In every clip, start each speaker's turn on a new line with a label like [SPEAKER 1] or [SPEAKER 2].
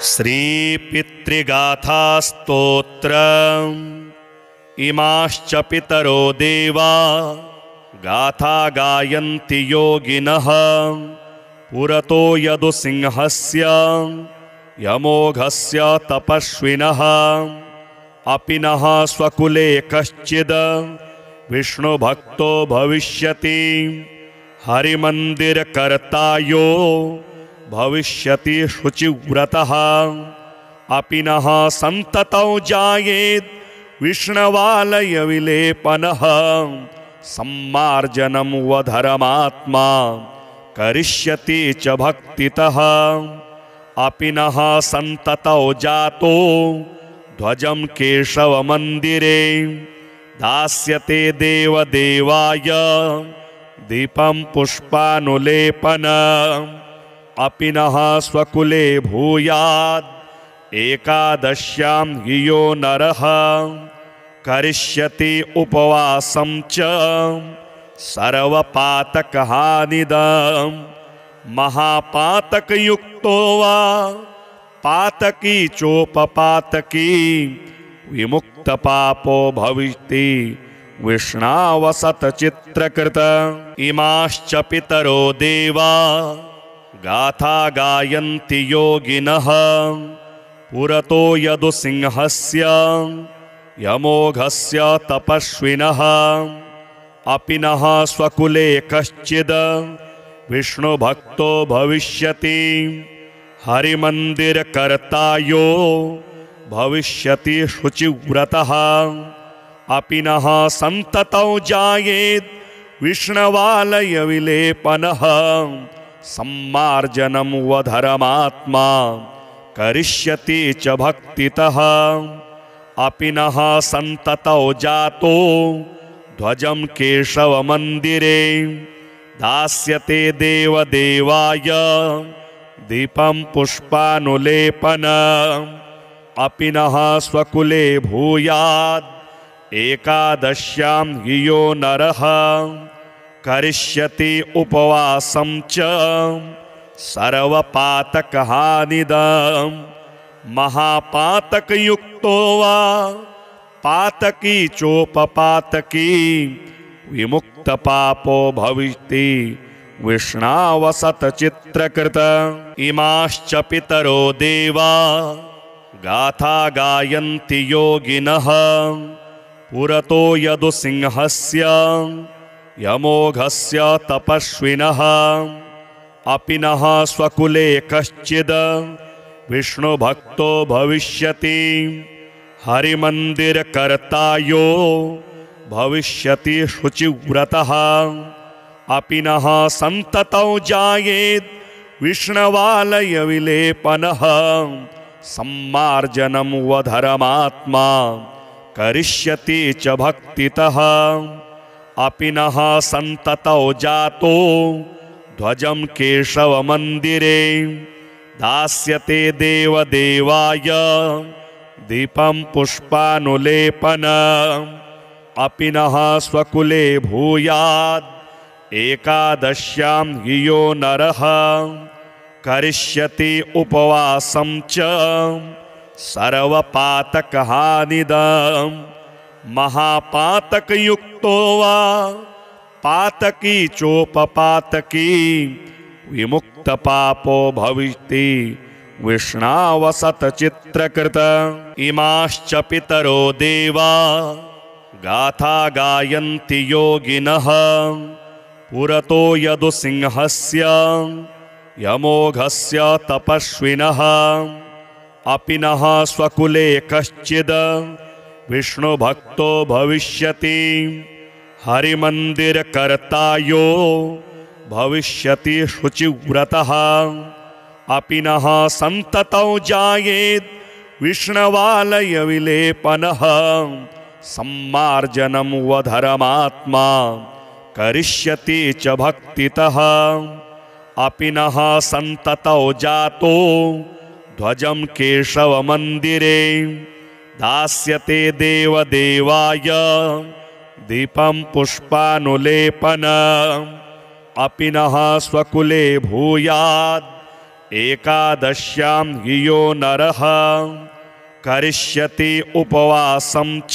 [SPEAKER 1] श्रीपितृगाथास्तोत्रम् इमाश्च पितरो देवा गाथा गायन्ति योगिनः पुरतो यदुसिंहस्य यमोघस्य तपस्विनः अपि नः स्वकुले कश्चिद् विष्णुभक्तो भविष्यति हरिमन्दिरकर्ता यो भविष्यति शुचिव्रतः अपि नः सन्ततौ जायेत् विष्णवालयविलेपनः सम्मार्जनं वधर्मात्मा करिष्यति च भक्तितः अपि नः सन्ततौ जातो ध्वजं केशवमन्दिरे दास्यते देवदेवाय दीपं पुष्पानुलेपनम् अपि नः स्वकुले भूयात् एकादश्यां हि यो नरः करिष्यति उपवासं च सर्वपातकहानिदम् महापातकयुक्तो वा पातकी चोपपातकी विमुक्तपापो भविष्यति विष्णावसतचित्रकृत इमाश्च पितरो देवा गाथा गायन्ति योगिनः पुरतो यदुसिंहस्य यमोघस्य तपस्विनः अपि नः स्वकुले कश्चिद् विष्णुभक्तो भविष्यति हरिमन्दिरकर्ता यो भविष्यति शुचिव्रतः अपि नः सन्ततौ जायेत् विष्णवालयविलेपनः सम्मार्जनं वधर्मात्मा करिष्यति च भक्तितः अपि नः सन्ततौ जातो ध्वजं केशवमन्दिरे दास्यते देवदेवाय दीपं पुष्पानुलेपनम् अपि नः स्वकुले भूयात् एकादश्यां हि यो नरः करिष्यति उपवासं च सर्वपातकहानिदम् महापातकयुक्तो वा पातकी चोपपातकी विमुक्तपापो भविष्यति विष्णावसतचित्रकृत इमाश्च पितरो देवा गाथा गायन्ति योगिनः पुरतो यदुसिंहस्य यमोघस्य तपस्विनः अपि नः स्वकुले कश्चिद् विष्णुभक्तो भविष्यति हरिमन्दिरकर्ता यो भविष्यति शुचिव्रतः अपि नः सन्ततौ जायेत् विष्णवालयविलेपनः सम्मार्जनं वधर्मात्मा करिष्यति च भक्तितः अपि नः सन्ततौ जातो ध्वजं केशवमन्दिरे दास्यते देवदेवाय दीपं पुष्पानुलेपनम् अपि नः स्वकुले भूयात् एकादश्यां हि यो नरः करिष्यति उपवासं च सर्वपातकहानिदम् महापातकयुक्तो वा पातकी चोपपातकी विमुक्तपापो भविष्यति विष्णावसतचित्रकृत इमाश्च पितरो देवा गाथा गायन्ति योगिनः पुरतो यदुसिंहस्य यमोघस्य तपस्विनः अपि नः स्वकुले कश्चिद् विष्णुभक्तो भविष्यति हरिमन्दिरकर्ता यो भविष्यति शुचिव्रतः अपि नः सन्ततौ जायेत् विष्णवालयविलेपनः सम्मार्जनं वधर्मात्मा करिष्यति च भक्तितः अपि नः सन्ततौ जातो ध्वजं केशवमन्दिरे दास्यते देवदेवाय दीपं पुष्पानुलेपनम् अपि नः स्वकुले भूयात् एकादश्यां हि यो नरः करिष्यति उपवासं च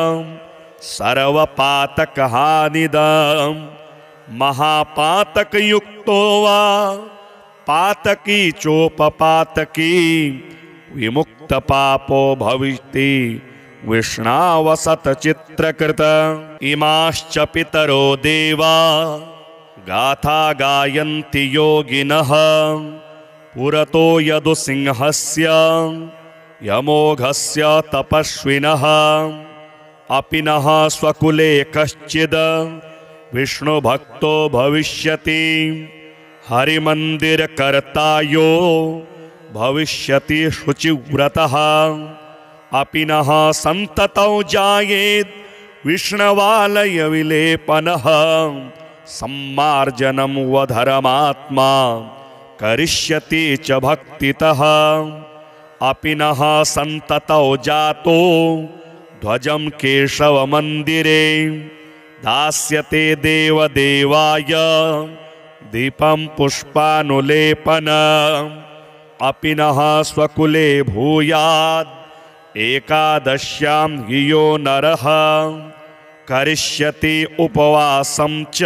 [SPEAKER 1] सर्वपातकहानिदम् महापातकयुक्तो वा पातकी चोपपातकी विमुक्तपापो भविष्यति विष्णावसतचित्रकृत। इमाश्च पितरो देवा गाथा गायन्ति योगिनः पुरतो यदुसिंहस्य यमोघस्य तपस्विनः अपि नः स्वकुले कश्चिद् विष्णुभक्तो भविष्यति हरिमन्दिरकर्ता यो भविष्यति शुचिव्रतः अपि नः सन्ततौ जायेत् विष्णवालयविलेपनः सम्मार्जनं वधर्मात्मा करिष्यति च भक्तितः अपि नः सन्ततौ जातो ध्वजं केशवमन्दिरे दास्यते देवदेवाय दीपं पुष्पानुलेपनम् अपि नः स्वकुले भूयात् एकादश्यां हि यो नरः करिष्यति उपवासं च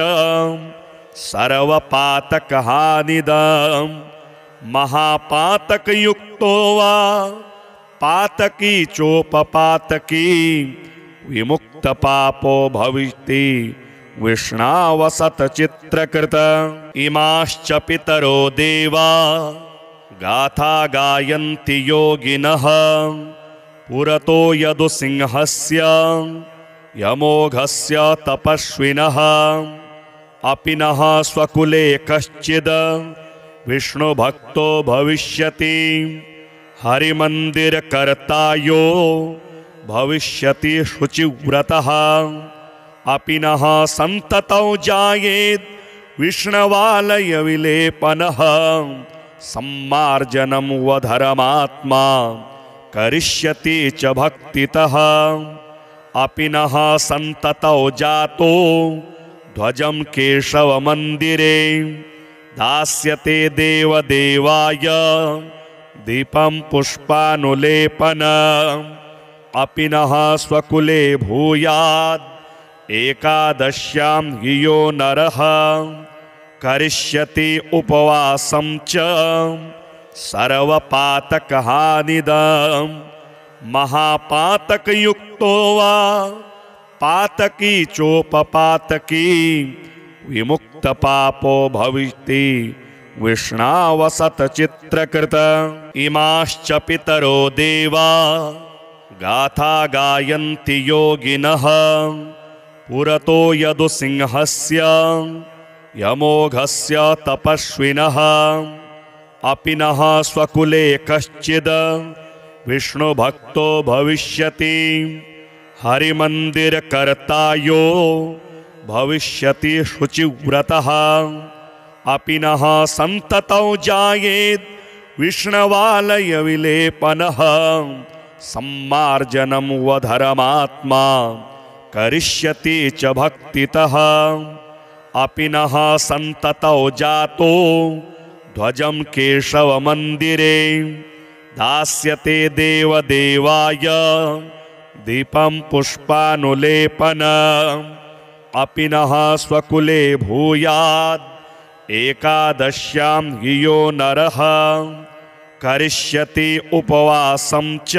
[SPEAKER 1] सर्वपातकहानिदम् महापातकयुक्तो वा पातकी चोपपातकी विमुक्तपापो भविष्यति विष्णावसतचित्रकृत। इमाश्च पितरो देवा गाथा गायन्ति योगिनः पुरतो यदुसिंहस्य यमोघस्य तपस्विनः अपि नः स्वकुले कश्चिद् विष्णुभक्तो भविष्यति हरिमन्दिरकर्ता यो भविष्यति शुचिव्रतः अपि नः सन्ततौ जायेत् विष्णवालयविलेपनः सम्मार्जनं वधर्मात्मा करिष्यति च भक्तितः अपि नः सन्ततौ जातो ध्वजं केशवमन्दिरे दास्यते देवदेवाय दीपं पुष्पानुलेपनम् अपि नः स्वकुले भूयात् एकादश्यां हि यो नरः करिष्यति उपवासं च सर्वपातकहानिदम् महापातकयुक्तो वा पातकी चोपपातकी विमुक्तपापो भविष्यति विष्णावसतचित्रकृत। इमाश्च पितरो देवा गाथा गायन्ति योगिनः पुरतो यदुसिंहस्य यमोघस्य तपस्विनः अपि नः स्वकुले कश्चिद् विष्णुभक्तो भविष्यति हरिमन्दिरकर्ता यो भविष्यति शुचिव्रतः अपि नः सन्ततौ जायेत् विष्णवालयविलेपनः सम्मार्जनं वधर्मात्मा करिष्यति च भक्तितः अपि नः सन्ततौ जातो ध्वजं केशवमन्दिरे दास्यते देवदेवाय दीपं पुष्पानुलेपनम् अपि नः स्वकुले भूयात् एकादश्यां हि यो नरः करिष्यति उपवासं च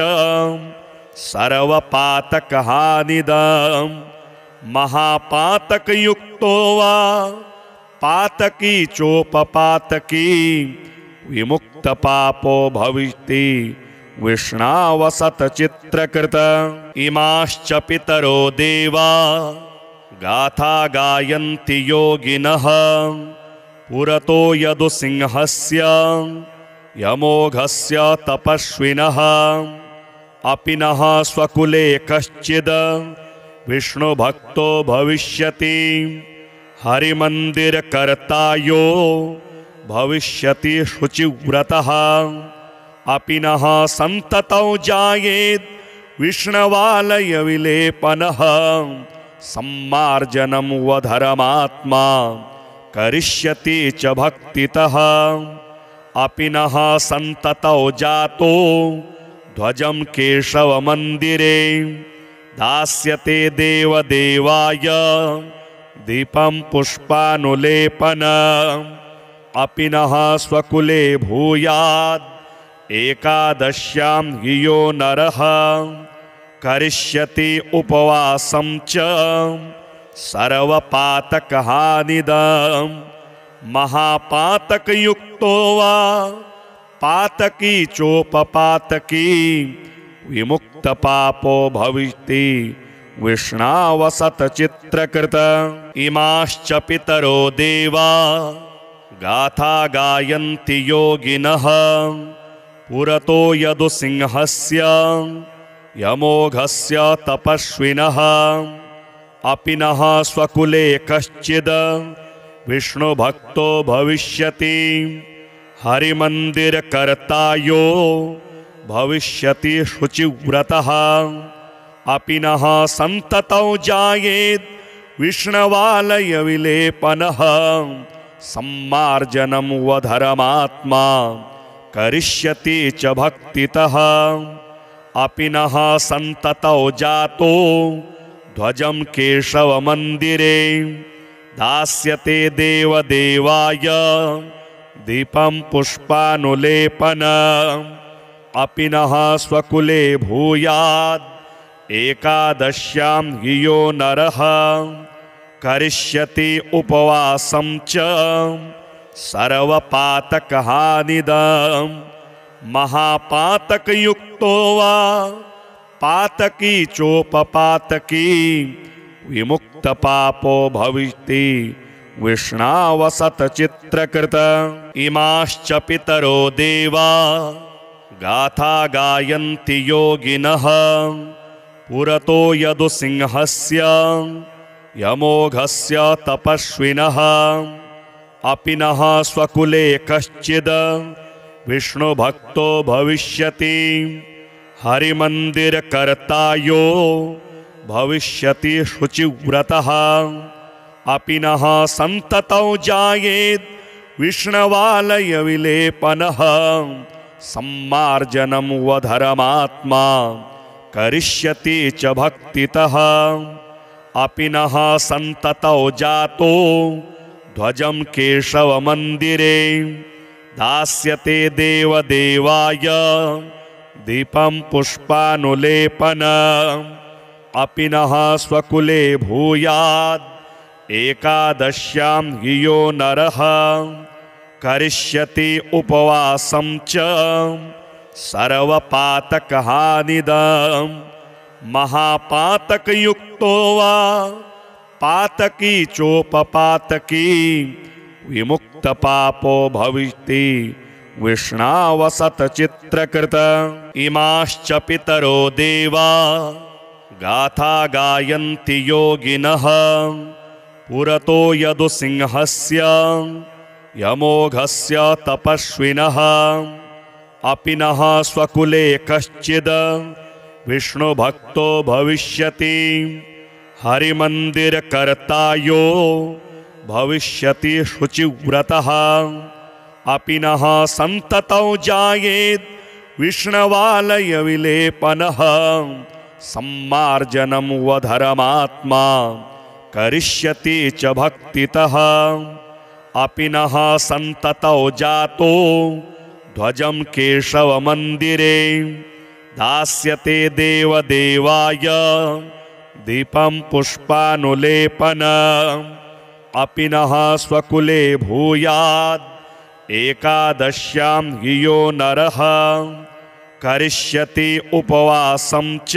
[SPEAKER 1] सर्वपातकहानिदम् महापातकयुक्तो वा पातकी चोपपातकी विमुक्तपापो भविष्यति विष्णावसतचित्रकृत। इमाश्च पितरो देवा गाथा गायन्ति योगिनः पुरतो यदुसिंहस्य यमोघस्य तपस्विनः अपि नः स्वकुले कश्चिद् विष्णुभक्तो भविष्यति हरिमन्दिरकर्ता यो भविष्यति शुचिव्रतः अपि नः सन्ततौ जायेत् विष्णवालयविलेपनः सम्मार्जनं वधर्मात्मा करिष्यति च भक्तितः अपिनः सन्ततौ जातो ध्वजं केशवमन्दिरे दास्यते देवदेवाय दीपं पुष्पानुलेपनम् अपिनः स्वकुले भूयात् एकादश्यां हि यो नरः करिष्यति उपवासं च सर्वपातकहानिदम् महापातकयुक्तो वा पातकी चोपपातकी विमुक्तपापो भविष्यति विष्णावसतचित्रकृत इमाश्च पितरो देवा गाथा गायन्ति योगिनः पुरतो यदुसिंहस्य यमोघस्य तपस्विनः अपिनः स्वकुले कश्चिद् विष्णुभक्तो भविष्यति हरिमन्दिरकर्ता यो भविष्यति शुचिव्रतः अपिनः सन्ततौ जायेत् विष्णवालयविलेपनः सम्मार्जनं वधरमात्मा करिष्यति च भक्तितः अपिनः सन्ततौ जातो ध्वजं केशवमन्दिरे दास्यते देवदेवाय दीपं पुष्पानुलेपनम् अपिनः स्वकुले भूयात् एकादश्यां हि यो नरः करिष्यति उपवासं च सर्वपातकहानिदम् महापातकयुक्तो वा पातकी चोपपातकी विमुक्तपापो भविष्यति विष्णावसतचित्रकृत इमाश्च पितरो देवा गाथा गायन्ति योगिनः पुरतो यदुसिंहस्य यमोघस्य तपस्विनः अपिनः स्वकुले कश्चिद् विष्णुभक्तो भविष्यति हरिमन्दिरकर्ता यो भविष्यति शुचिव्रतः अपिनः सन्ततौ जायेत् विष्णवालयविलेपनः सम्मार्जनं वधरमात्मा करिष्यति च भक्तितः अपिनः सन्ततौ जातो ध्वजं केशवमन्दिरे दास्यते देवदेवाय दीपं पुष्पानुलेपनम् अपिनः स्वकुले भूयात् एकादश्यां हि यो नरः करिष्यति उपवासं च सर्वपातकहानिदम् महापातकयुक्तो वा पातकी चोपपातकी विमुक्तपापो भविष्यति विष्णावसतचित्रकृत इमाश्च पितरो देवा गाथा गायन्ति योगिनः पुरतो यदुसिंहस्य यमोघस्य तपस्विनः अपिनः स्वकुले कश्चिद् विष्णुभक्तो भविष्यति हरिमन्दिरकर्ता यो भविष्यति शुचिव्रतः अपिनः सन्ततौ जायेत् विष्णवालयविलेपनः सम्मार्जनं वधरमात्मा करिष्यति च भक्तितः अपिनः सन्ततौ जातो ध्वजं केशवमन्दिरे दास्यते देवदेवाय दीपं पुष्पानुलेपनम् अपिनः स्वकुले भूयात् एकादश्यां हि यो नरः करिष्यति उपवासं च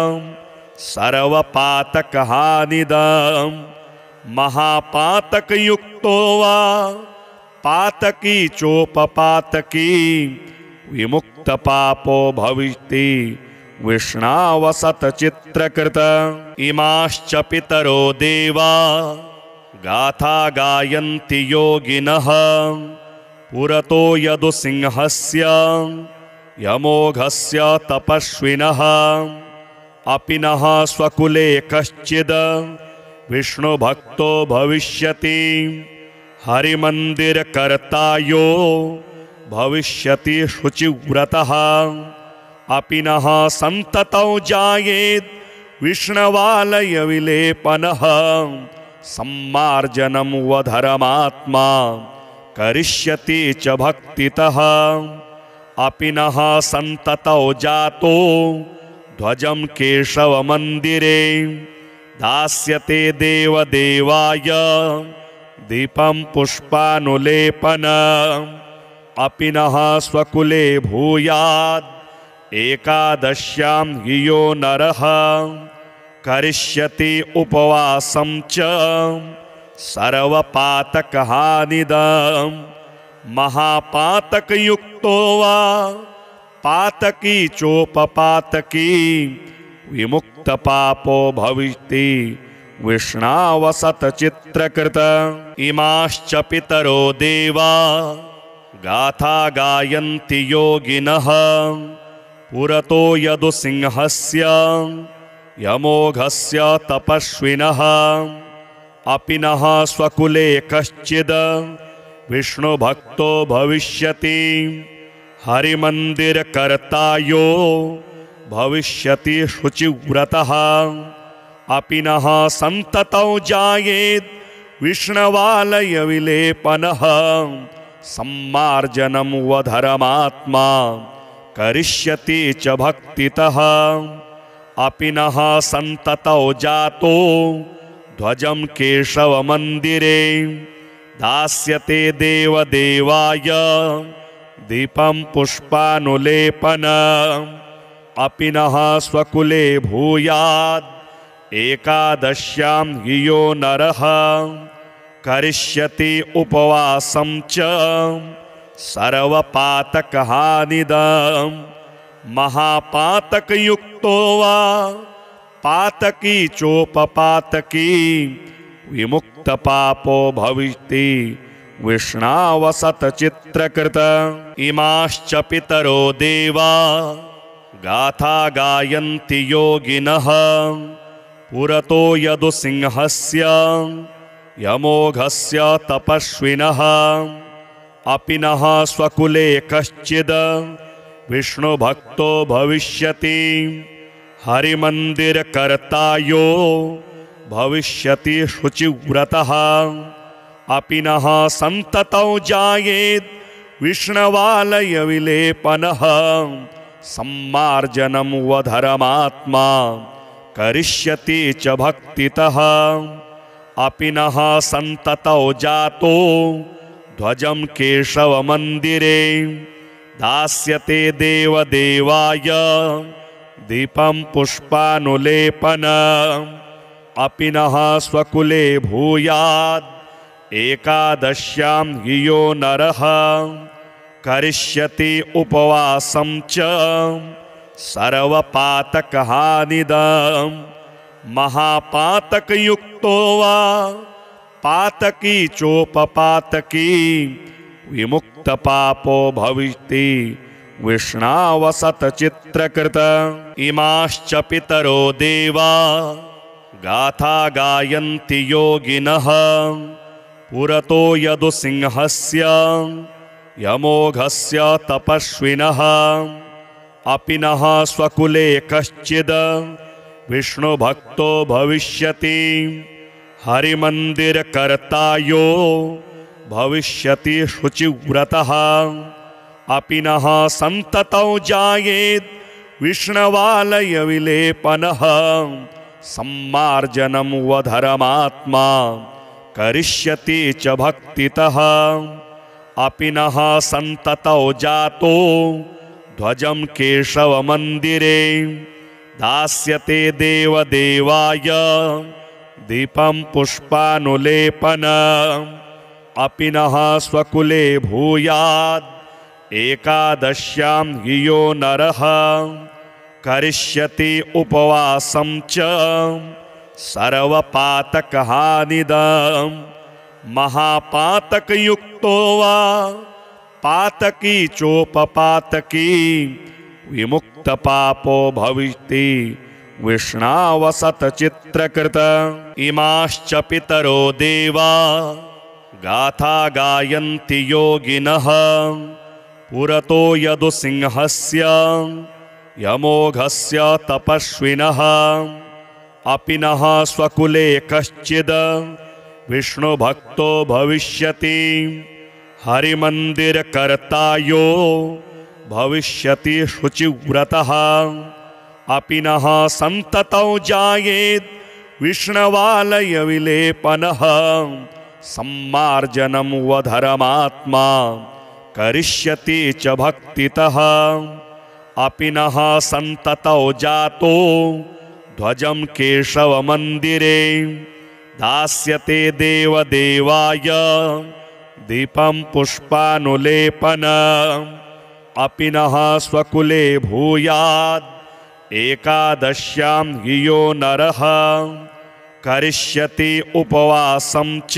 [SPEAKER 1] सर्वपातकहानिदम् महापातकयुक्तो वा पातकी चोपपातकी विमुक्तपापो भविष्यति विष्णावसतचित्रकृत इमाश्च पितरो देवा गाथा गायन्ति योगिनः पुरतो यदुसिंहस्य यमोघस्य तपस्विनः अपिनः स्वकुले कश्चिद् विष्णुभक्तो भविष्यति हरिमन्दिरकर्ता यो भविष्यति शुचिव्रतः अपिनः सन्ततौ जायेत् विष्णवालय विलेपनः सम्मार्जनं वधर्मात्मा करिष्यति च भक्तितः अपिनः सन्ततौ जातो ध्वजं केशवमन्दिरे दास्यते देवदेवाय दीपं पुष्पानुलेपनम् अपिनः स्वकुले भूयात् एकादश्यां हि यो नरः करिष्यति उपवासं च सर्वपातकहानिदम् महापातकयुक्तो वा पातकी चोपपातकी विमुक्तपापो भविष्यति विष्णावसतचित्रकृत इमाश्च पितरो देवा गाथा गायन्ति योगिनः पुरतो यदुसिंहस्य यमोघस्य तपस्विनः अपिनः स्वकुले कश्चिद् विष्णुभक्तो भविष्यति हरिमन्दिरकर्ता यो भविष्यति शुचिव्रतः अपिनः सन्ततौ जायेत् विष्णवालय विलेपनः सम्मार्जनं वधर्मात्मा करिष्यति च भक्तितः अपिनः सन्ततौ जातो ध्वजं केशवमन्दिरे दास्यते देवदेवाय दीपं पुष्पानुलेपनम् अपिनः स्वकुले भूयात् एकादश्यां हि यो नरः करिष्यति उपवासं च सर्वपातकहानिदम् महापातकयुक्तो वा पातकी चोपपातकी विमुक्तपापो भविष्यति विष्णावसतचित्रकृत इमाश्च पितरो देवा गाथा गायन्ति योगिनः पुरतो यदुसिंहस्य यमोघस्य तपस्विनः अपिनः स्वकुले कश्चिद् विष्णुभक्तो भविष्यति हरिमन्दिरकर्ता यो भविष्यति शुचिव्रतः अपिनः सन्ततौ जायेत् विष्णवालय विलेपनः सम्मार्जनं वधर्मात्मा करिष्यति च भक्तितः अपिनः सन्ततौ जातो ध्वजं केशवमन्दिरे दास्यते देवदेवाय दीपं पुष्पानुलेपनम् अपिनः स्वकुले भूयात् एकादश्यां हि यो नरः करिष्यति उपवासं च सर्वपातकहानिदम् महापातकयुक्तो वा पातकी चोपपातकी विमुक्तपापो भविष्यति विष्णावसतचित्रकृत इमाश्च पितरो देवा गाथा गायन्ति योगिनः पुरतो यदुसिंहस्य यमोघस्य तपस्विनः अपिनः स्वकुले कश्चिद् विष्णुभक्तो भविष्यति हरिमन्दिरकर्ता यो भविष्यति शुचिव्रतः अपिनः सन्ततौ जायेत् विष्णवालय विलेपनः सम्मार्जनं वधर्मात्मा करिष्यति च भक्तितः अपिनः सन्ततौ जातो ध्वजं केशवमन्दिरे दास्यते देवदेवाय दीपं पुष्पानुलेपनम् अपिनः स्वकुले भूयात् एकादश्यां हि यो नरः करिष्यति उपवासं च सर्वपातकहानिदम् महापातकयुक्तो वा पातकी चोपपातकी विमुक्तपापो भविष्यति विष्णावसतचित्रकृत इमाश्च पितरो देवा गाथा गायन्ति योगिनः पुरतो यदुसिंहस्य यमोघस्य तपस्विनः अपि नः स्वकुले कश्चिद् विष्णुभक्तो भविष्यति हरिमन्दिरकर्ता यो भविष्यति शुचिव्रतः अपि नः सन्ततौ जायेत् विष्णवालयविलेपनः सम्मार्जनं वधर्मात्मा करिष्यति च भक्तितः अपि नः सन्ततौ जातो ध्वजं केशवमन्दिरे दास्यते देवदेवाय दीपं पुष्पानुलेपनम् अपि नः स्वकुले भूयात् एकादश्यां हि यो नरः करिष्यति उपवासं च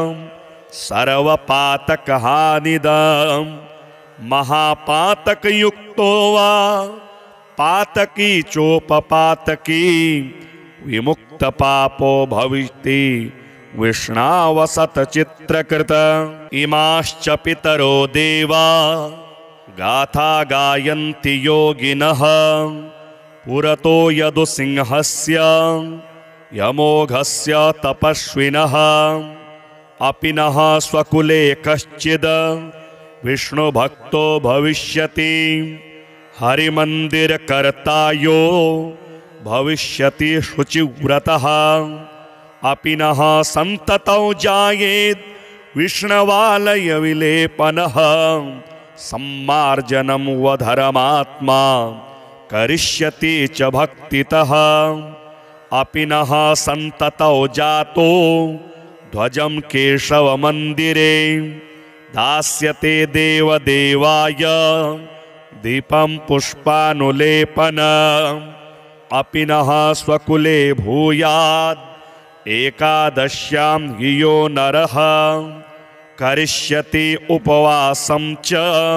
[SPEAKER 1] सर्वपातकहानिदम् महापातकयुक्तो वा पातकी चोपपातकी विमुक्तपापो भविष्यति विष्णावसतचित्रकृत इमाश्च पितरो देवा गाथा गायन्ति योगिनः पुरतो यदुसिंहस्य यमोघस्य तपस्विनः अपि नः स्वकुले कश्चिद् विष्णुभक्तो भविष्यति हरिमन्दिरकर्ता यो भविष्यति शुचिव्रतः अपि नः सन्ततौ जायेत् विष्णवालयविलेपनः सम्मार्जनं वधर्मात्मा करिष्यति च भक्तितः अपि नः सन्ततौ जातो ध्वजं केशवमन्दिरे दास्यते देवदेवाय दीपं पुष्पानुलेपनम् अपि नः स्वकुले भूयात् एकादश्यां हि यो नरः करिष्यति उपवासं च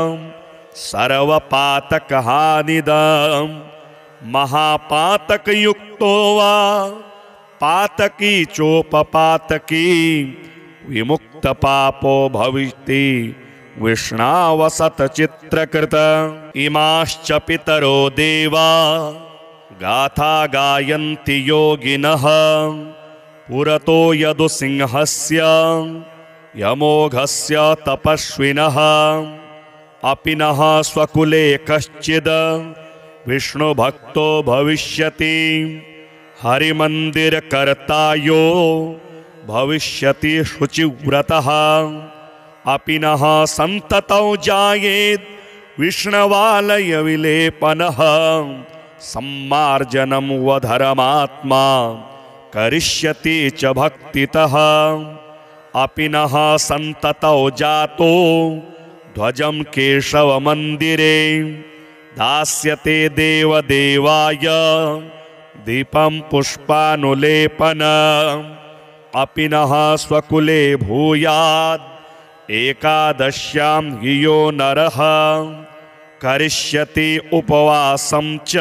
[SPEAKER 1] सर्वपातकहानिदम् महापातकयुक्तो वा पातकी चोपपातकी विमुक्तपापो भविष्यति विष्णावसतचित्रकृत इमाश्च पितरो देवा गाथा गायन्ति योगिनः पुरतो यदुसिंहस्य यमोघस्य तपस्विनः अपि नः स्वकुले कश्चिद् विष्णुभक्तो भविष्यति हरिमन्दिरकर्ता यो भविष्यति शुचिव्रतः अपि नः सन्ततौ जायेत् विष्णवालयविलेपनः सम्मार्जनं वधर्मात्मा करिष्यति च भक्तितः अपि नः सन्ततौ जातो ध्वजं केशवमन्दिरे दास्यते देवदेवाय दीपं पुष्पानुलेपनम् अपि नः स्वकुले भूयात् एकादश्यां हि यो नरः करिष्यति उपवासं च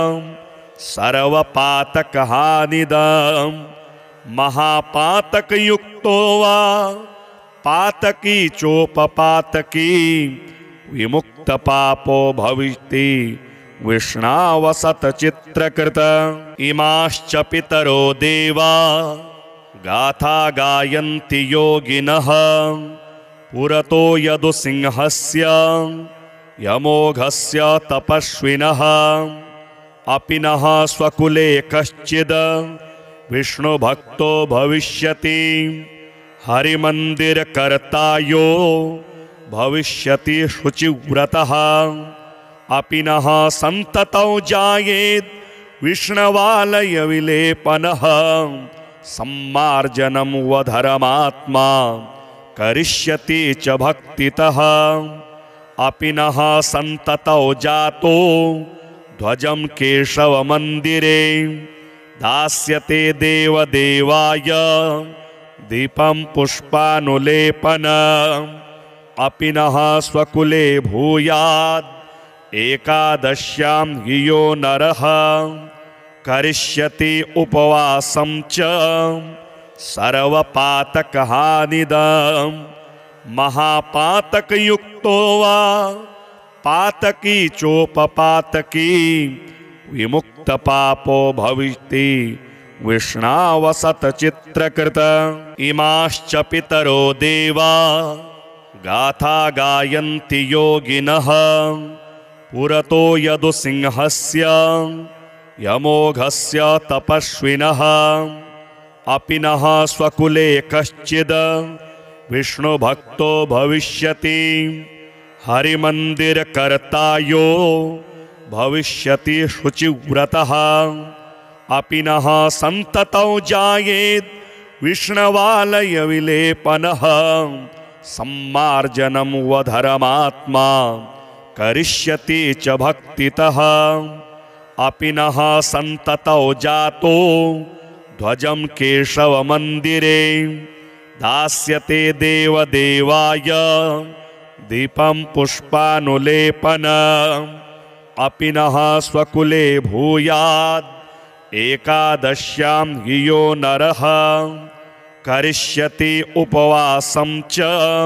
[SPEAKER 1] सर्वपातकहानिदम् महापातकयुक्तो वा पातकी चोपपातकी विमुक्तपापो भविष्यति विष्णावसतचित्रकृत इमाश्च पितरो देवा गाथा गायन्ति योगिनः पुरतो यदुसिंहस्य यमोघस्य तपस्विनः अपि नः स्वकुले कश्चिद् विष्णुभक्तो भविष्यति हरिमन्दिरकर्ता यो भविष्यति शुचिव्रतः अपि नः सन्ततौ जायेत् विष्णवालयविलेपनः सम्मार्जनं वधर्मात्मा करिष्यति च भक्तितः अपि नः सन्ततौ जातो ध्वजं केशवमन्दिरे दास्यते देवदेवाय दीपं पुष्पानुलेपनम् अपि नः स्वकुले भूयात् एकादश्यां हि यो नरः करिष्यति उपवासं च सर्वपातकहानिदम् महापातकयुक्तो वा पातकी चोपपातकी विमुक्तपापो भविष्यति विष्णावसत चित्रकृत। इमाश्च पितरो देवा गाथा गायन्ति योगिनः पुरतो यदुसिंहस्य यमोघस्य तपस्विनः अपि नः स्वकुले कश्चिद् विष्णुभक्तो भविष्यति हरिमन्दिरकर्ता यो भविष्यति शुचिव्रतः अपि नः सन्ततौ जायेत् विष्णवालयविलेपनः सम्मार्जनं वधर्मात्मा करिष्यति च भक्तितः अपि नः सन्ततौ जातो ध्वजं केशवमन्दिरे दास्यते देवदेवाय दीपं पुष्पानुलेपनम् अपि नः स्वकुले भूयात् एकादश्यां हि यो नरः करिष्यति उपवासं च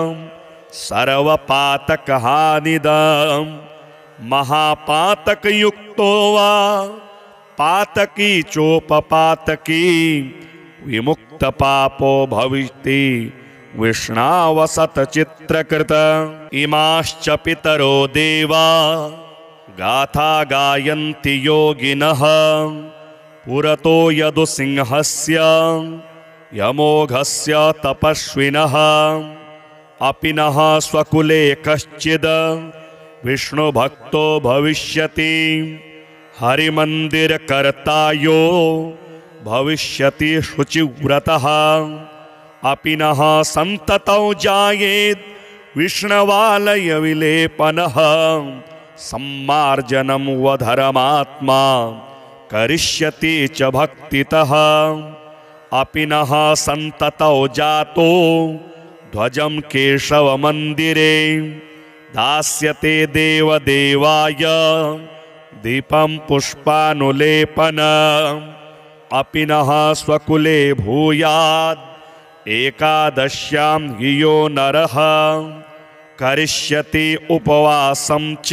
[SPEAKER 1] सर्वपातकहानिदं महापातकयुक्तो वा पातकी चोपपातकी विमुक्तपापो भविष्यति विष्णावसत चित्रकृत। इमाश्च पितरो देवा गाथा गायन्ति योगिनः पुरतो यदुसिंहस्य यमोघस्य तपस्विनः अपि नः स्वकुले कश्चिद् विष्णुभक्तो भविष्यति हरिमन्दिरकर्ता यो भविष्यति शुचिव्रतः अपि नः सन्ततौ जायेत् विष्णवालयविलेपनः सम्मार्जनं वधर्मात्मा करिष्यति च भक्तितः अपि नः सन्ततौ जातो ध्वजं केशवमन्दिरे दास्यते देवदेवाय दीपं पुष्पानुलेपनम् अपि नः स्वकुले भूयात् एकादश्यां हि यो नरः करिष्यति उपवासं च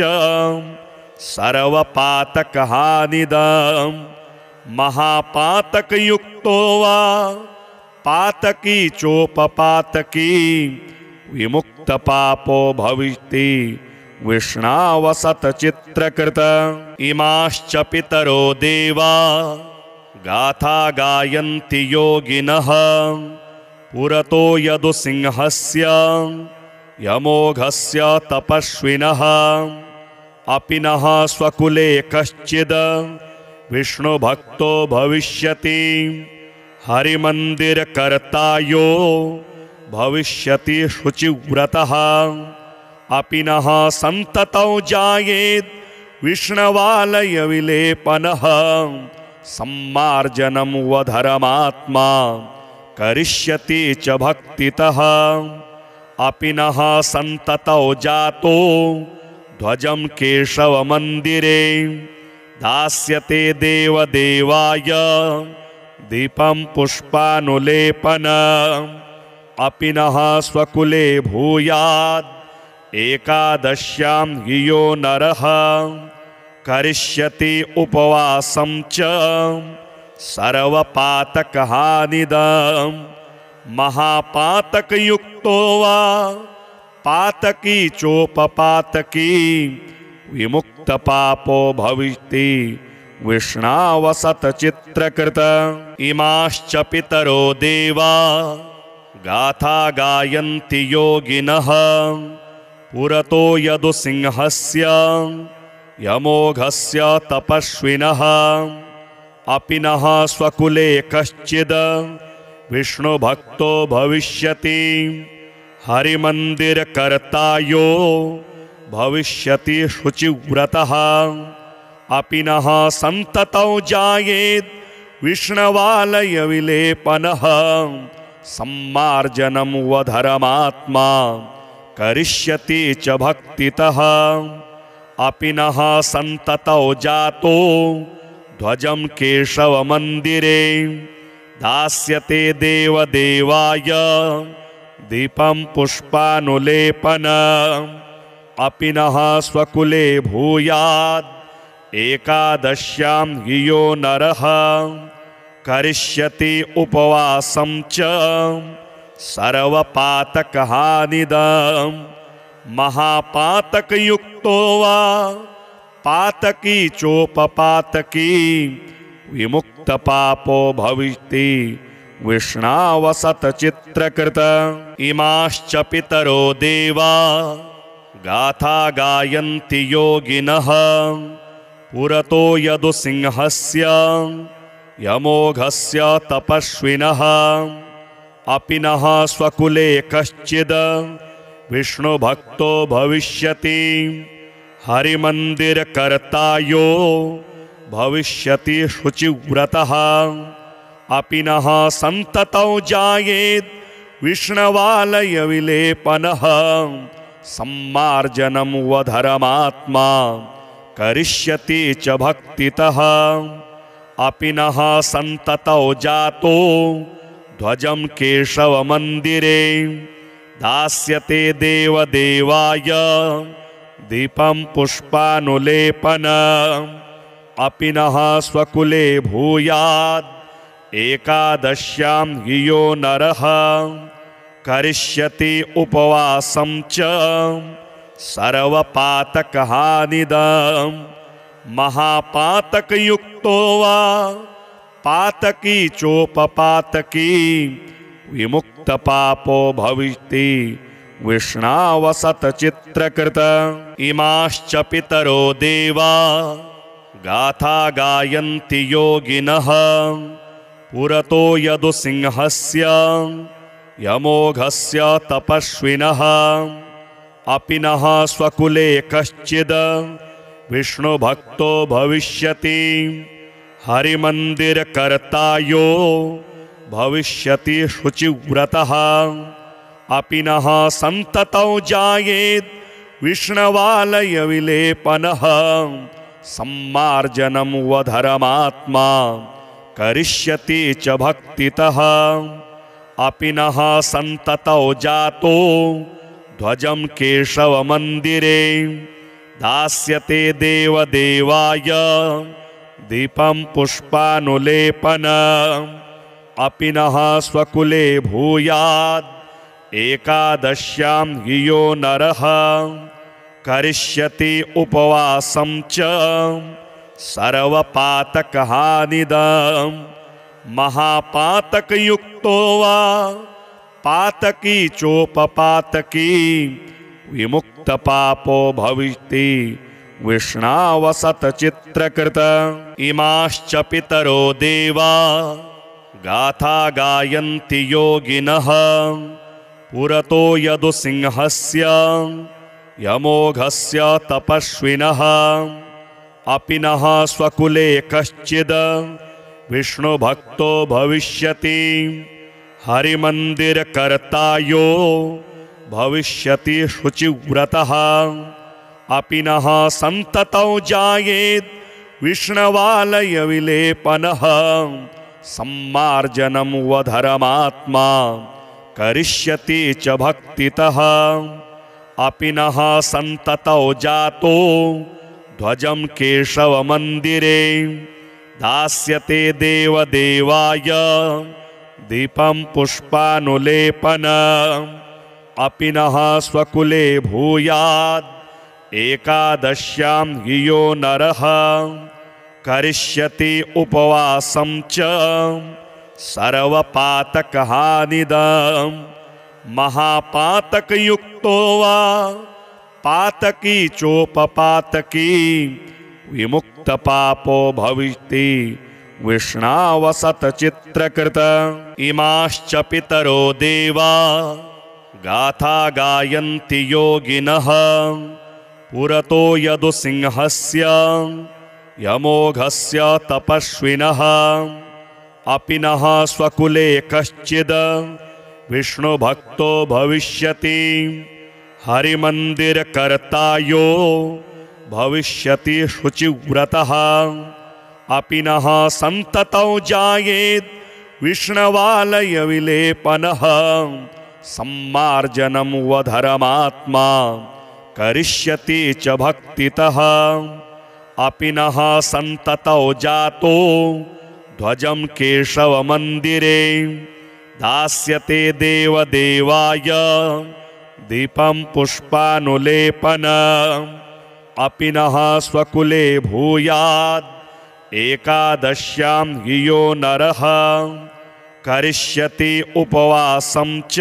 [SPEAKER 1] सर्वपातकहानिदं महापातकयुक्तो वा पातकी चोपपातकी विमुक्तपापो भविष्यति विष्णावसत चित्रकृत। इमाश्च पितरो देवा गाथा गायन्ति योगिनः पुरतो यदुसिंहस्य यमोघस्य तपस्विनः अपि नः स्वकुले कश्चिद् विष्णुभक्तो भविष्यति हरिमन्दिरकर्ता यो भविष्यति शुचिव्रतः अपि नः सन्ततौ जायेत् विष्णवालयविलेपनः सम्मार्जनं वधर्मात्मा करिष्यति च भक्तितः अपि नः सन्ततौ जातो ध्वजं केशवमन्दिरे दास्यते देवदेवाय दीपं पुष्पानुलेपनम् अपि नः स्वकुले भूयात् एकादश्यां हि यो नरः करिष्यति उपवासं च सर्वपातकहानिदं महापातकयुक्तो वा पातकी चोपपातकी विमुक्तपापो भविष्यति विष्णावसत चित्रकृत। इमाश्च पितरो देवा गाथा गायन्ति योगिनः पुरतो यदुसिंहस्य यमोघस्य तपस्विनः अपि नः स्वकुले कश्चिद् विष्णुभक्तो भविष्यति हरिमन्दिरकर्ता यो भविष्यति शुचिव्रतः अपि नः सन्ततौ जायेत् विष्णवालयविलेपनः सम्मार्जनं वधर्मात्मा करिष्यति च भक्तितः अपि नः सन्ततौ जातो ध्वजं केशवमन्दिरे दास्यते देवदेवाय दीपं पुष्पानुलेपनम् अपि नः स्वकुले भूयात् एकादश्यां हि यो नरः करिष्यति उपवासं च सर्वपातकहानिदं महापातकयुक्तो वा पातकी चोपपातकी विमुक्तपापो भविष्यति विष्णावसतचित्रकृत। इमाश्च पितरो देवा गाथा गायन्ति योगिनः पुरतो यदुसिंहस्य यमोघस्य तपस्विनः। अपि नः स्वकुले कश्चिद् विष्णुभक्तो भविष्यति हरिमन्दिरकर्ता यो भविष्यति शुचिव्रतः। अपि नः सन्ततौ जायेत् विष्णवालयविलेपनः सम्मार्जनं वधर्मात्मा करिष्यति च भक्तितः। अपि नः सन्ततौ जातो ध्वजं केशवमन्दिरे दास्यते देवदेवाय दीपं पुष्पानुलेपनम्। अपि नः स्वकुले भूयात् एकादश्यां हि यो नरः करिष्यति उपवासं च सर्वपातकहानिदं महापातकयुक्तो वा पातकी चोपपातकी विमुक्तपापो भविष्यति विष्णावसतचित्रकृत। इमाश्च पितरो देवा गाथा गायन्ति योगिनः पुरतो यदुसिंहस्य यमोघस्य तपस्विनः। अपि नः स्वकुले कश्चिद् विष्णुभक्तो भविष्यति हरिमन्दिरकर्ता यो भविष्यति शुचिव्रतः। अपि नः सन्ततौ जायेत् विष्णवालयविलेपनः सम्मार्जनं वधर्मात्मा करिष्यति च भक्तितः। अपि नः सन्ततौ जातो ध्वजं केशवमन्दिरे दास्यते देवदेवाय दीपं पुष्पानुलेपनम्। अपि नः स्वकुले भूयात् एकादश्यां हि यो नरः करिष्यति उपवासं च सर्वपातकहानिदं महापातकयुक्तो वा पातकी चोपपातकी विमुक्तपापो भविष्यति विष्णावसतचित्रकृत। इमाश्च पितरो देवा गाथा गायन्ति योगिनः पुरतो यदुसिंहस्य यमोघस्य तपस्विनः। अपि नः स्वकुले कश्चिद् विष्णुभक्तो भविष्यति हरिमन्दिरकर्ता यो भविष्यति शुचिव्रतः। अपि नः सन्ततौ जायेत् विष्णवालयविलेपनः सम्मार्जनं वधर्मात्मा करिष्यति च भक्तितः। अपि नः सन्ततौ जातो ध्वजं केशवमन्दिरे दास्यते देवदेवाय दीपं पुष्पानुलेपनम्। अपि नः स्वकुले भूयात् एकादश्यां हि यो नरः करिष्यति उपवासं च सर्वपातकहानिदं महापातकयुक्तो वा पातकी चोपपातकी विमुक्तपापो भविष्यति विष्णावसतचित्रकृत। इमाश्च पितरो देवा गाथा गायन्ति योगिनः पुरतो यदुसिंहस्य यमोघस्य तपस्विनः। अपि नः स्वकुले कश्चिद् विष्णुभक्तो भविष्यति हरिमन्दिरकर्ता यो भविष्यति शुचिव्रतः। अपि नः सन्ततौ जायेत् विष्णवालयविलेपनः सम्मार्जनं वधर्मात्मा करिष्यति च भक्तितः अपि नः सन्ततौ जातो ध्वजं केशवमन्दिरे दास्यते देवदेवाय दीपं पुष्पानुलेपनम् अपि नः स्वकुले भूयात् एकादश्यां हि यो नरः करिष्यति उपवासं च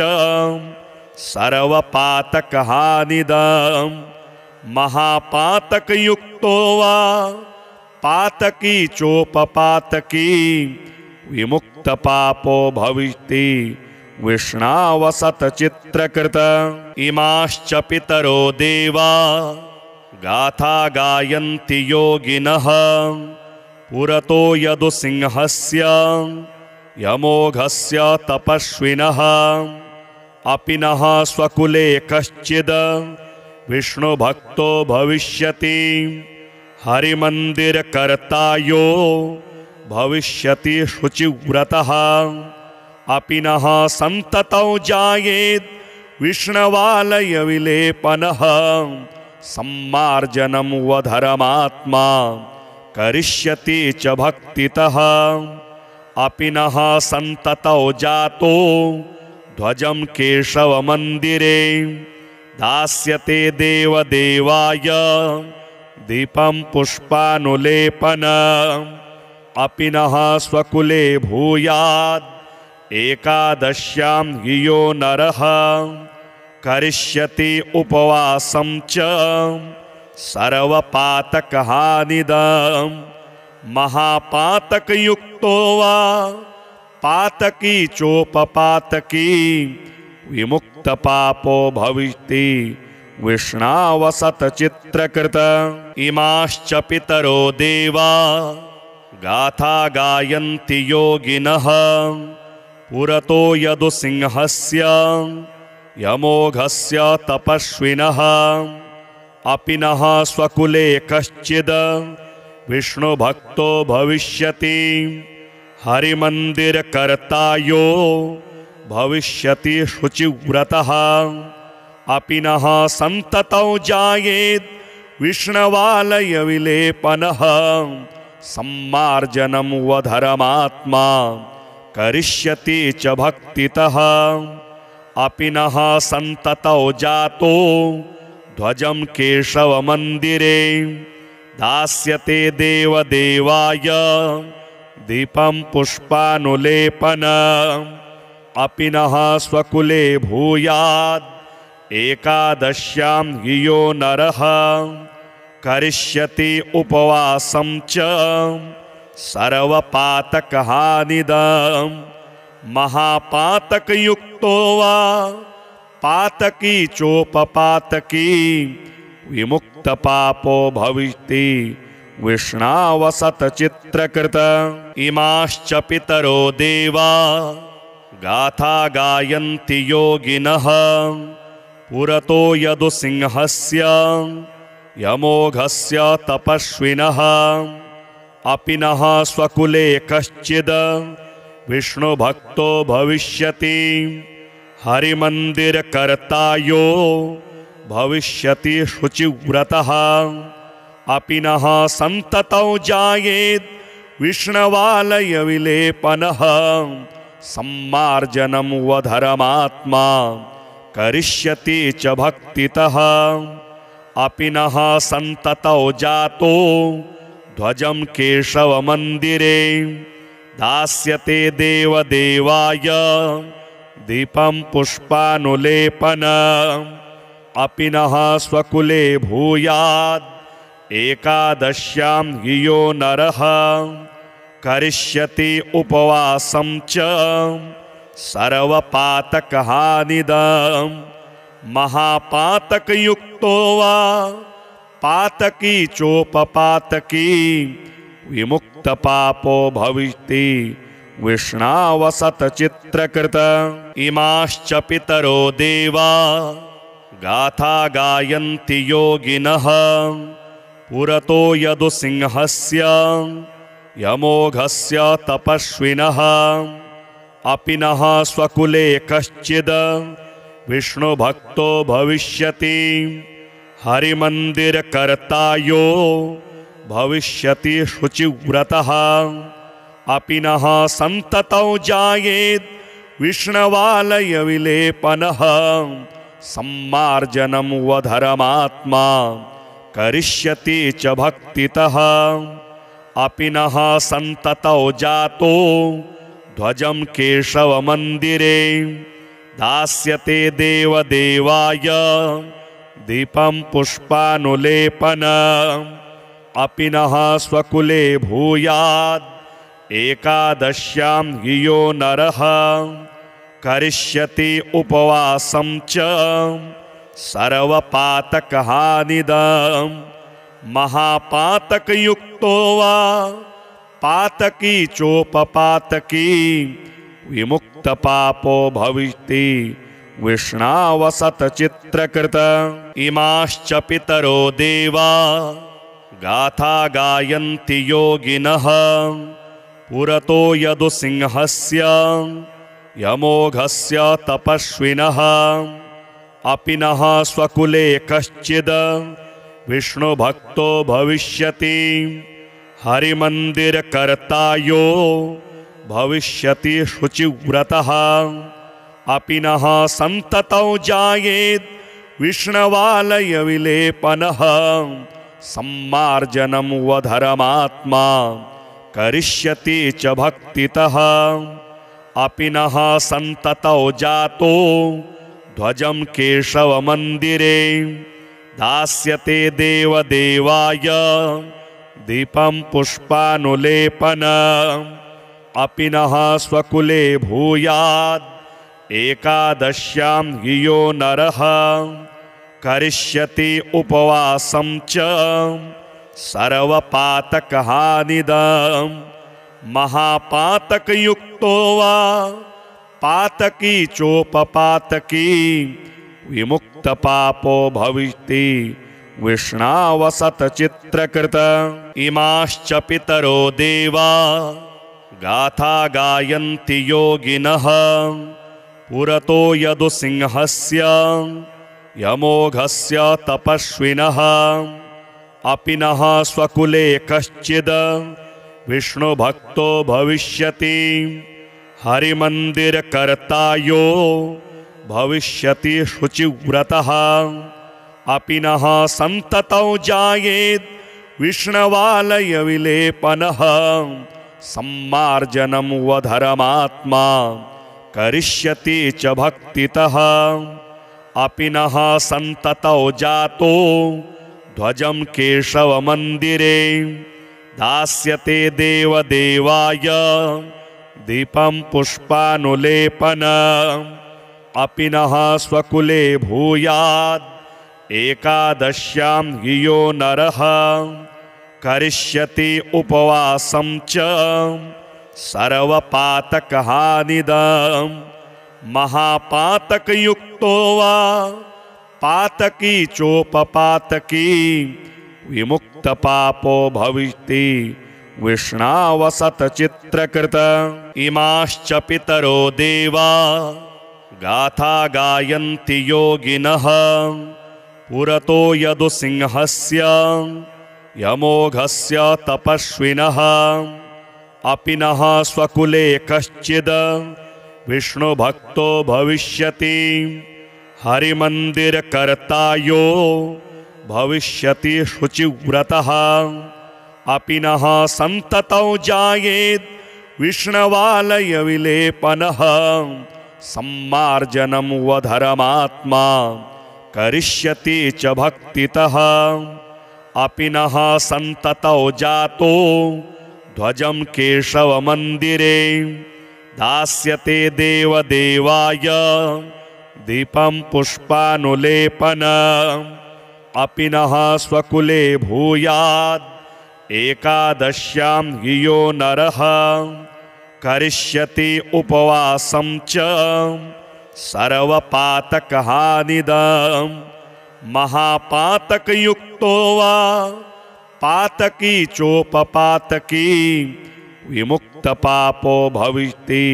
[SPEAKER 1] सर्वपातकहानिदम् महापातकयुक्तो वा पातकी चोपपातकी विमुक्तपापो भविष्यति विष्णावसतचित्रकृत इमाश्च पितरो देवा गाथा गायन्ति योगिनः पुरतो यदुसिंहस्य यमोघस्य तपस्विनः अपि नः स्वकुले कश्चिद् विष्णुभक्तो भविष्यति हरिमन्दिरकर्ता यो भविष्यति शुचिव्रतः अपि नः सन्ततौ जायेत् विष्णवालयविलेपनः सम्मार्जनं वधरमात्मा करिष्यति च भक्तितः अपि नः सन्ततौ जातो ध्वजं केशवमन्दिरे दास्यते देवदेवाय दीपं पुष्पानुलेपनम् अपि नः स्वकुले भूयात् एकादश्यां हि यो नरः करिष्यति उपवासं च सर्वपातकहानिदम् महापातकयुक्तो वा पातकी चोपपातकी विमुक्तपापो भविष्यति विष्णावसतचित्रकृत इमाश्च पितरो देवा गाथा गायन्ति योगिनः पुरतो यदुसिंहस्य यमोघस्य तपस्विनः अपि नः स्वकुले कश्चिद् विष्णुभक्तो भविष्यति हरिमन्दिरकर्ता यो भविष्यति शुचिव्रतः अपि नः सन्ततौ जायेत् विष्णवालयविलेपनः सम्मार्जनं वधरमात्मा करिष्यति च भक्तितः अपि नः सन्ततौ जातो ध्वजं केशवमन्दिरे दास्यते देवदेवाय दीपं पुष्पानुलेपनम् अपि नः स्वकुले भूयात् एकादश्यां हि यो नरः करिष्यति उपवासं च सर्वपातकहानिदम् महापातकयुक्तो वा पातकी चोपपातकी विमुक्तपापो भविष्यति विष्णावसतचित्रकृत इमाश्च पितरो देवा गाथा गायन्ति योगिनः पुरतो यदुसिंहस्य यमोघस्य तपस्विनः अपि नः स्वकुले कश्चिद् विष्णुभक्तो भविष्यति हरिमन्दिरकर्ता यो भविष्यति शुचिव्रतः अपि नः सन्ततौ जायेत् विष्णवालयविलेपनः सम्मार्जनं वधरमात्मा करिष्यति च भक्तितः अपि नः सन्ततौ जातो ध्वजं केशवमन्दिरे दास्यते देवदेवाय दीपं पुष्पानुलेपनम् अपि नः स्वकुले भूयात् एकादश्यां हि यो नरः करिष्यति उपवासं च सर्वपातकहानिदम् महापातकयुक्तो वा पातकी चोपपातकी विमुक्तपापो भविष्यति विष्णावसतचित्रकृत इमाश्च पितरो देवा गाथा गायन्ति योगिनः पुरतो यदुसिंहस्य यमोघस्य तपस्विनः अपि नः स्वकुले कश्चिद् विष्णुभक्तो भविष्यति हरिमन्दिरकर्ता यो भविष्यति शुचिव्रतः अपि नः सन्ततौ जायेत् विष्णवालयविलेपनः सम्मार्जनं वधर्मात्मा करिष्यति च भक्तितः अपि नः सन्ततौ जातो ध्वजं केशवमन्दिरे दास्यते देवदेवाय दीपं पुष्पानुलेपनम् अपि नः स्वकुले भूयात् एकादश्यां हि यो नरः करिष्यति उपवासं च सर्वपातकहानिदं महापातकयुक्तो वा पातकी चोपपातकी विमुक्तपापो भविष्यति विष्णावसतचित्रकृत इमाश्च पितरो देवा गाथा गायन्ति योगिनः पुरतो यदुसिंहस्य यमोघस्य तपस्विनः अपि नः स्वकुले कश्चिद् विष्णुभक्तो भविष्यति हरिमन्दिरकर्ता यो भविष्यति शुचिव्रतः अपि नः सन्ततौ जायेत् विष्णवालयविलेपनः सम्मार्जनं वधर्मात्मा करिष्यति च भक्तितः अपि नः सन्ततौ जातो ध्वजं केशवमन्दिरे दास्यते देवदेवाय दीपं पुष्पानुलेपनम् अपि नः स्वकुले भूयात् एकादश्यां हि यो नरः करिष्यति उपवासं च सर्वपातकहानिदं महापातकयुक्तो वा पातकी चोपपातकी विमुक्तपापो भविष्यति विष्णावसतचित्रकृत इमाश्च पितरो देवा गाथा गायन्ति योगिनः पुरतो यदुसिंहस्य यमोघस्य तपस्विनः अपि नः स्वकुले कश्चिद् विष्णुभक्तो भविष्यति हरिमन्दिरकर्ता यो भविष्यति शुचिव्रतः अपि नः सन्ततौ जायेत् विष्णवालयविलेपनः सम्मार्जनं वधर्मात्मा करिष्यति च भक्तितः अपि नः सन्ततौ जातो ध्वजं केशवमन्दिरे दास्यते देवदेवाय दीपं पुष्पानुलेपनम् अपि नः स्वकुले भूयात् एकादश्यां हि यो नरः करिष्यति उपवासं च सर्वपातकहानिदं महापातकयुक्तो वा पातकी चोपपातकी विमुक्तपापो भविष्यति विष्णावसतचित्रकृत इमाश्च पितरो देवा गाथा गायन्ति योगिनः पुरतो यदुसिंहस्य यमोघस्य तपस्विनः अपि नः स्वकुले कश्चिद् विष्णुभक्तो भविष्यति हरिमन्दिरकर्ता यो भविष्यति शुचिव्रतः अपि नः सन्ततौ जायेत् विष्णवालयविलेपनः सम्मार्जनं वधर्मात्मा करिष्यति च भक्तितः अपि नः सन्ततौ जातो ध्वजं केशवमन्दिरे दास्यते देवदेवाय दीपं पुष्पानुलेपनम् अपि नः स्वकुले भूयात् एकादश्यां हि यो नरः करिष्यति उपवासं च सर्वपातकहानिदं महापातकयुक्तो वा पातकी चोपपातकी विमुक्तपापो भविष्यति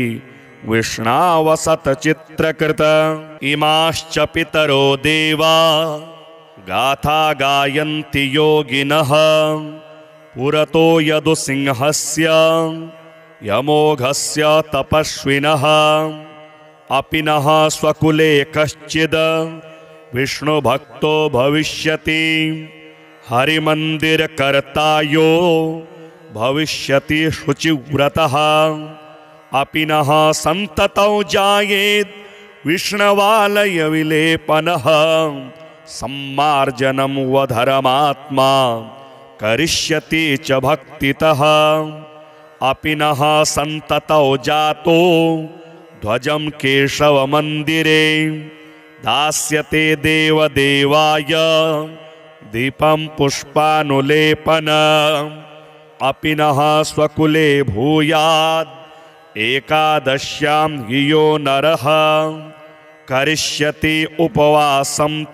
[SPEAKER 1] विष्णावसतचित्रकृत इमाश्च पितरो देवा गाथा गायन्ति योगिनः पुरतो यदुसिंहस्य यमोघस्य तपस्विनः अपि नः स्वकुले कश्चिद् विष्णुभक्तो भविष्यति हरिमन्दिरकर्ता यो भविष्यति शुचिव्रतः अपि नः सन्ततौ जायेत् विष्णवालयविलेपनः सम्मार्जनं वधर्मात्मा करिष्यति च भक्तितः अपि नः सन्ततौ जातो ध्वजं केशवमन्दिरे दास्यते देवदेवाय दीपं पुष्पानुलेपनम् अपि नः स्वकुले भूयात् एकादश्यां हि यो नरः करिष्यति उपवासं च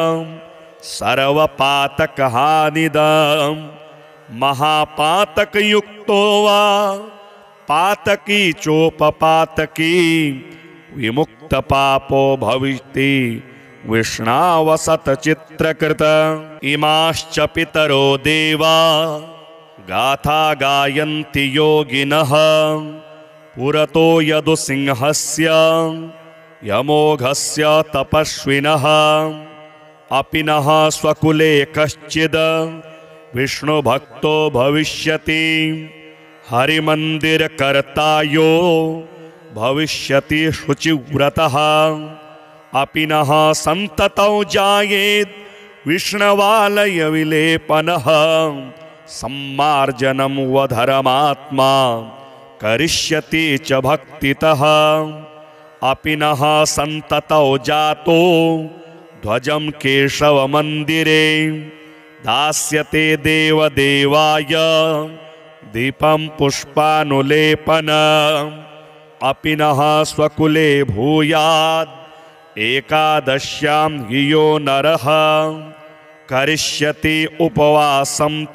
[SPEAKER 1] सर्वपातकहानिदम् महापातकयुक्तो वा पातकी चोपपातकी विमुक्तपापो भविष्यति विष्णावसतचित्रकृत इमाश्च पितरो देवा गाथा गायन्ति योगिनः पुरतो यदुसिंहस्य यमोघस्य तपस्विनः अपि नः स्वकुले कश्चिद् विष्णुभक्तो भविष्यति हरिमन्दिरकर्ता यो भविष्यति शुचिव्रतः अपि नः सन्ततौ जायेत् विष्णवालयविलेपनः सम्मार्जनं वधर्मात्मा करिष्यति च भक्तितः अपि नः सन्ततौ जातो ध्वजं केशवमन्दिरे दास्यते देवदेवाय दीपं पुष्पानुलेपनम् अपि नः स्वकुले भूयात् एकादश्यां हि यो नरः करिष्यति उपवासं च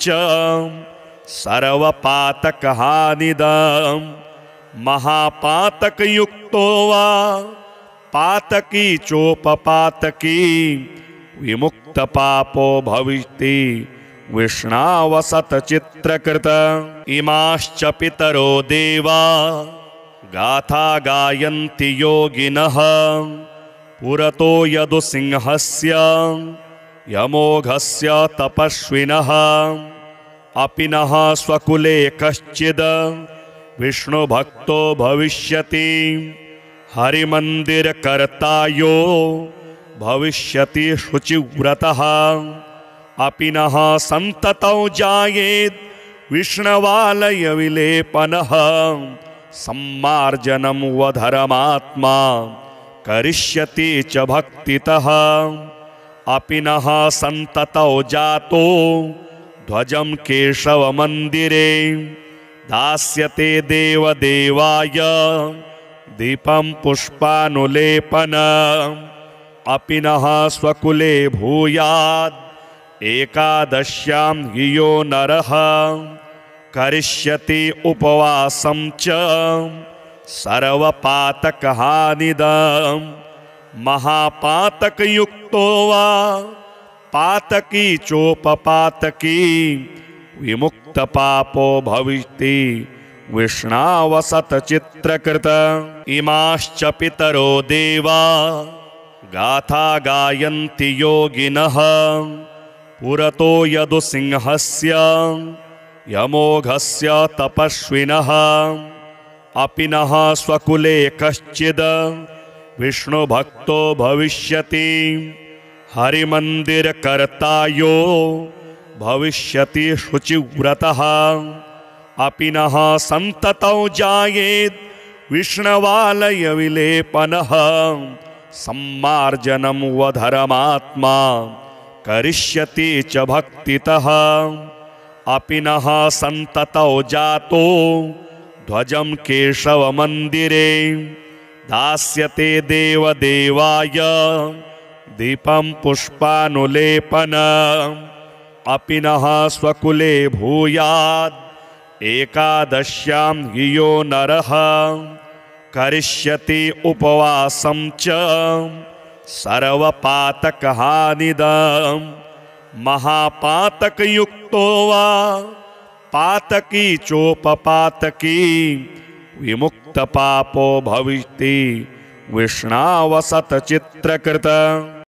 [SPEAKER 1] सर्वपातकहानिदम् महापातकयुक्तो वा पातकी चोपपातकी विमुक्तपापो भविष्यति विष्णावसतचित्रकृत इमाश्च पितरो देवा गाथा गायन्ति योगिनः पुरतो यदुसिंहस्य यमोघस्य तपस्विनः अपि नः स्वकुले कश्चिद् विष्णुभक्तो भविष्यति हरिमन्दिरकर्ता यो भविष्यति शुचिव्रतः अपि नः सन्ततौ जायेत् विष्णवालयविलेपनः सम्मार्जनं वधर्मात्मा करिष्यति च भक्तितः अपि नः सन्ततौ जातो ध्वजं केशवमन्दिरे दास्यते देवदेवाय दीपं पुष्पानुलेपनम् अपि नः स्वकुले भूयात् एकादश्यां हि यो नरः करिष्यति उपवासं च सर्वपातकहानिदम् महापातकयुक्तो वा पातकी चोपपातकी विमुक्तपापो भविष्यति विष्णावसतचित्रकृत इमाश्च पितरो देवा गाथा गायन्ति योगिनः पुरतो यदुसिंहस्य यमोघस्य तपस्विनः अपि नः स्वकुले कश्चिद् विष्णुभक्तो भविष्यति हरिमन्दिरकर्ता यो भविष्यति शुचिव्रतः अपि नः सन्ततौ जायेत् विष्णवालयविलेपनः सम्मार्जनं वधर्मात्मा करिष्यति च भक्तितः अपि नः सन्ततौ जातो ध्वजं केशवमन्दिरे दास्यते देवदेवाय दीपं पुष्पानुलेपनम् अपि नः स्वकुले भूयात् एकादश्यां हि यो नरः करिष्यति उपवासं च सर्वपातकहानिदं महापातकयुक्तो वा पातकी चोपपातकी विमुक्तपापो भविष्यति विष्णावसत चित्रकृत।